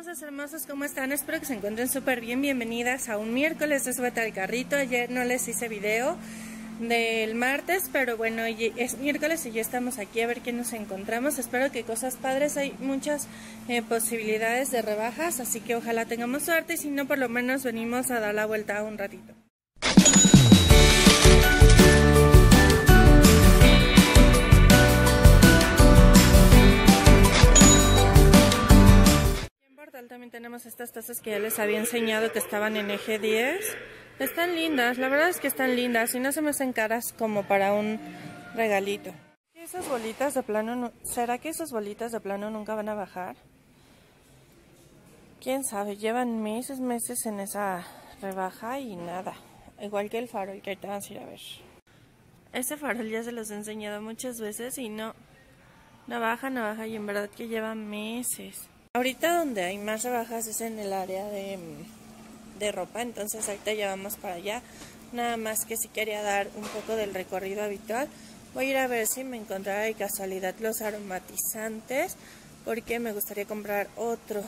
hermosas, hermosos, ¿cómo están? Espero que se encuentren súper bien. Bienvenidas a un miércoles de Súbete al Carrito. Ayer no les hice video del martes, pero bueno, es miércoles y ya estamos aquí a ver qué nos encontramos. Espero que cosas padres. Hay muchas posibilidades de rebajas, así que ojalá tengamos suerte y si no, por lo menos venimos a dar la vuelta un ratito. También tenemos estas tazas que ya les había enseñado que estaban en eje 10. Están lindas, la verdad es que están lindas y no se me hacen caras como para un regalito. Esas bolitas de plano, ¿será que esas bolitas de plano nunca van a bajar? Quién sabe, llevan meses en esa rebaja y nada. Igual que el farol que ahorita vamos a ir a ver. Ese farol ya se los he enseñado muchas veces y no baja y en verdad que lleva meses. Ahorita donde hay más rebajas es en el área de ropa, entonces ahorita ya vamos para allá. Nada más que si quería dar un poco del recorrido habitual. Voy a ir a ver si me encontrara de casualidad los aromatizantes, porque me gustaría comprar otro.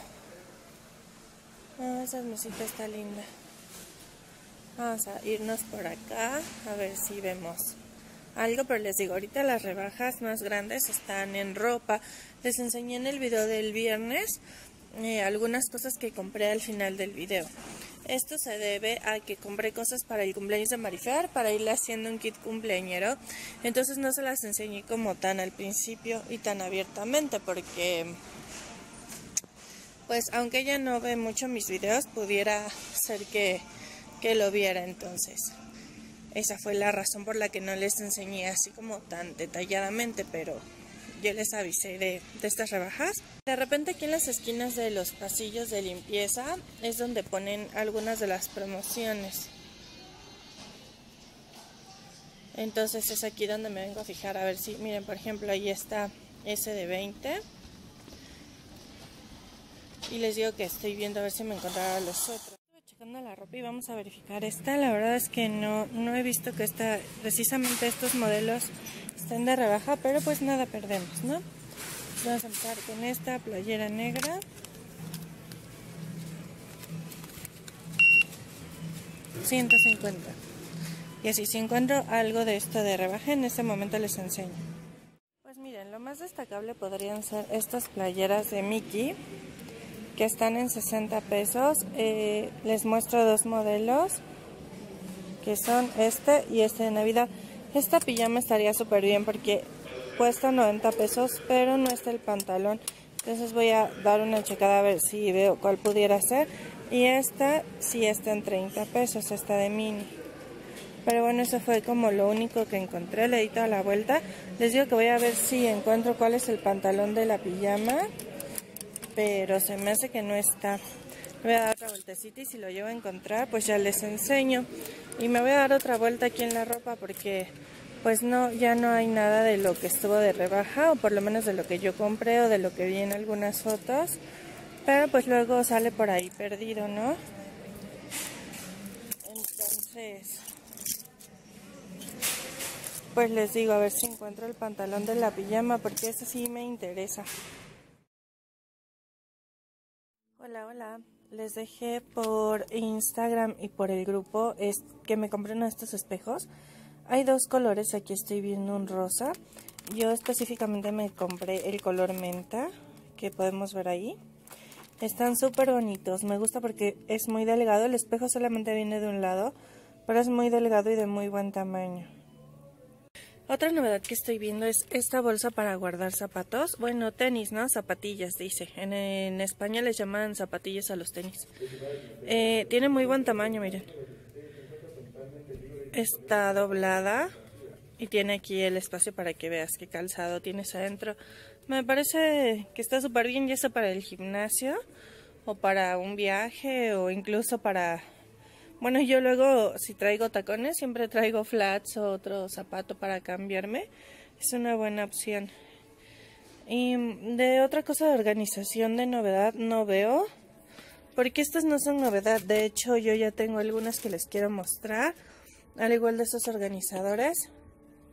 Esa mesita está linda. Vamos a irnos por acá a ver si vemos algo, pero les digo, ahorita las rebajas más grandes están en ropa. Les enseñé en el video del viernes algunas cosas que compré al final del video. Esto se debe a que compré cosas para el cumpleaños de Marifer, para irle haciendo un kit cumpleañero. Entonces no se las enseñé como tan al principio y tan abiertamente, porque pues aunque ella no ve mucho mis videos, pudiera ser que lo viera. Entonces esa fue la razón por la que no les enseñé así como tan detalladamente, pero yo les avisé de estas rebajas. De repente aquí en las esquinas de los pasillos de limpieza es donde ponen algunas de las promociones. Entonces es aquí donde me vengo a fijar a ver si, miren, por ejemplo, ahí está ese de 20. Y les digo que estoy viendo a ver si me encontrará los otros. Checando la ropa y vamos a verificar esta. La verdad es que no he visto que precisamente estos modelos estén de rebaja, pero pues nada perdemos, ¿no? Vamos a empezar con esta playera negra. $150. Y así, si encuentro algo de esto de rebaja, en este momento les enseño. Pues miren, lo más destacable podrían ser estas playeras de Mickey, que están en 60 pesos. Les muestro dos modelos, que son este y este de Navidad. Esta pijama estaría súper bien porque cuesta 90 pesos, pero no está el pantalón. Entonces voy a dar una checada a ver si veo cuál pudiera ser. Y esta sí está en 30 pesos, esta de mini. Pero bueno, eso fue como lo único que encontré. Le di toda la vuelta. Les digo que voy a ver si encuentro cuál es el pantalón de la pijama, pero se me hace que no está. Voy a dar otra vueltecita y si lo llego a encontrar pues ya les enseño. Y me voy a dar otra vuelta aquí en la ropa porque pues ya no hay nada de lo que estuvo de rebaja, o por lo menos de lo que yo compré o de lo que vi en algunas fotos, pero pues luego sale por ahí perdido, ¿no? Entonces pues les digo a ver si encuentro el pantalón de la pijama, porque ese sí me interesa. Hola, les dejé por Instagram y por el grupo que me compré uno de estos espejos. Hay dos colores, aquí estoy viendo un rosa. Yo específicamente me compré el color menta, que podemos ver ahí. Están súper bonitos, me gusta porque es muy delgado. El espejo solamente viene de un lado, pero es muy delgado y de muy buen tamaño. Otra novedad que estoy viendo es esta bolsa para guardar zapatos. Bueno, tenis, ¿no? Zapatillas, dice. En España les llaman zapatillas a los tenis. Tiene muy buen tamaño, miren. Está doblada y tiene aquí el espacio para que veas qué calzado tienes adentro. Me parece que está súper bien, ya sea para el gimnasio o para un viaje o incluso para... Bueno, yo luego si traigo tacones siempre traigo flats o otro zapato para cambiarme. Es una buena opción. Y de otra cosa de organización de novedad no veo, porque estas no son novedad. De hecho yo ya tengo algunas que les quiero mostrar, al igual de esos organizadores.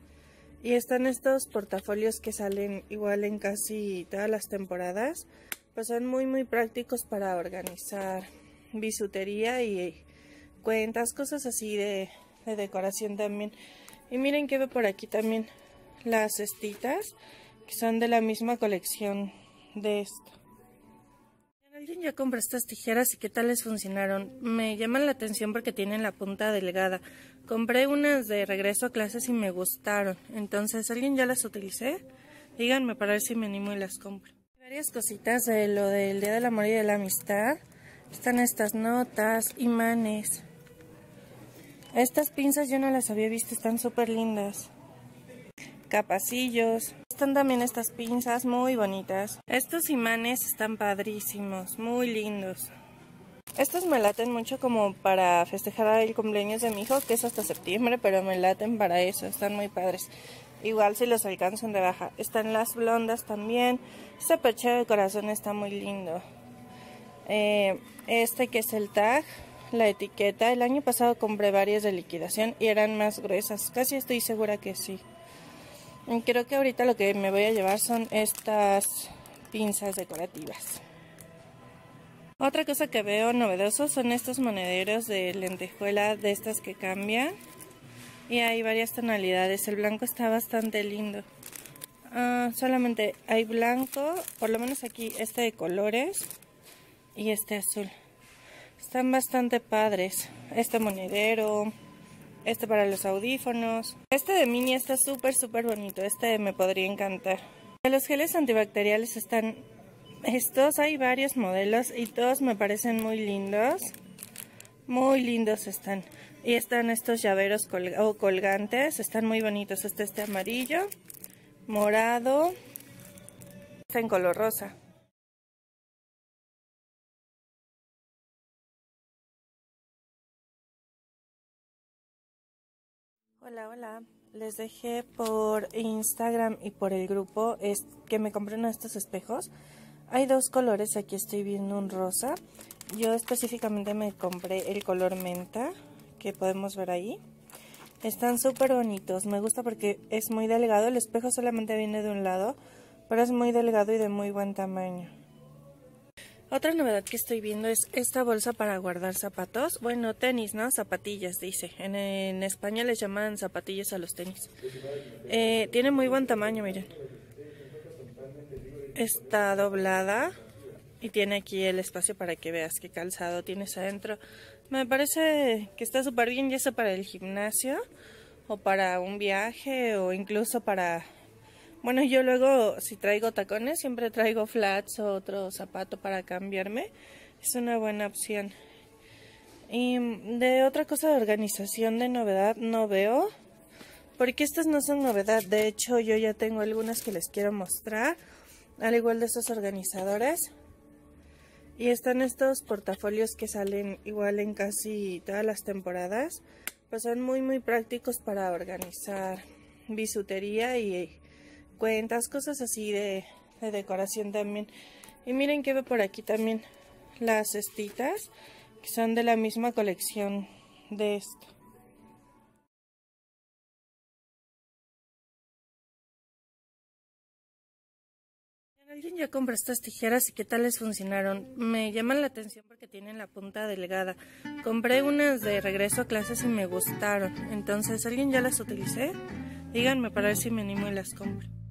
Y están estos portafolios que salen igual en casi todas las temporadas. pues son muy prácticos para organizar bisutería y cuentas, cosas así de decoración también. Y miren que veo por aquí también las cestitas, que son de la misma colección de esto. Alguien ya compró estas tijeras y qué tal les funcionaron. Me llaman la atención porque tienen la punta delgada. Compré unas de regreso a clases y me gustaron. Entonces, ¿alguien ya las utilicé? Díganme para ver si me animo y las compro. Varias cositas de lo del Día del Amor y de la Amistad. Están estas notas, imanes. Estas pinzas yo no las había visto, están súper lindas. Capacillos. Están también estas pinzas muy bonitas. Estos imanes están padrísimos, muy lindos. Estos me laten mucho como para festejar el cumpleaños de mi hijo, que es hasta septiembre, pero me laten para eso, están muy padres. Igual si los alcanzan de baja. Están las blondas también. Este perchero de corazón está muy lindo. Este que es el tag, la etiqueta. El año pasado compré varias de liquidación y eran más gruesas. Casi estoy segura que sí. Creo que ahorita lo que me voy a llevar son estas pinzas decorativas. Otra cosa que veo novedoso son estos monederos de lentejuela, de estas que cambian. Y hay varias tonalidades. El blanco está bastante lindo. Solamente hay blanco, por lo menos aquí este de colores y este azul. Están bastante padres. Este monedero. Este para los audífonos. Este de mini está súper bonito. Este me podría encantar. De los geles antibacteriales están estos. Hay varios modelos y todos me parecen muy lindos. Muy lindos están. Y están estos llaveros colgantes. Están muy bonitos. Este amarillo, morado. Está en color rosa. Hola, les dejé por Instagram y por el grupo que me compré uno de estos espejos. Hay dos colores, aquí estoy viendo un rosa. Yo específicamente me compré el color menta, que podemos ver ahí. Están súper bonitos, me gusta porque es muy delgado. El espejo solamente viene de un lado, pero es muy delgado y de muy buen tamaño. Otra novedad que estoy viendo es esta bolsa para guardar zapatos. Bueno, tenis, ¿no? Zapatillas, dice. En España les llaman zapatillas a los tenis. Tiene muy buen tamaño, miren. Está doblada y tiene aquí el espacio para que veas qué calzado tienes adentro. Me parece que está súper bien, ya sea para el gimnasio o para un viaje o incluso para... Bueno, yo luego si traigo tacones siempre traigo flats o otro zapato para cambiarme. Es una buena opción. Y de otra cosa de organización de novedad no veo. Porque estas no son novedad. De hecho yo ya tengo algunas que les quiero mostrar. Al igual de estos organizadores. Y están estos portafolios que salen igual en casi todas las temporadas. Pues son muy prácticos para organizar bisutería y cuentas, cosas así de decoración también. Y miren que veo por aquí también las cestitas, que son de la misma colección de esto. Alguien ya compró estas tijeras y qué tal les funcionaron. Me llaman la atención porque tienen la punta delgada. Compré unas de regreso a clases y me gustaron. Entonces, ¿alguien ya las utilicé? Díganme para ver si me animo y las compro.